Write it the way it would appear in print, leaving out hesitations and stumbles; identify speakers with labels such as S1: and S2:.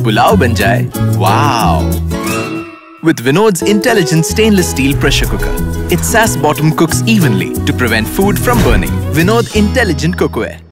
S1: पुलाव बन जाए, वाव! With Vinod's intelligent stainless steel pressure cooker, its sash bottom cooks evenly to prevent food from burning. Vinod Intelligent Cookware.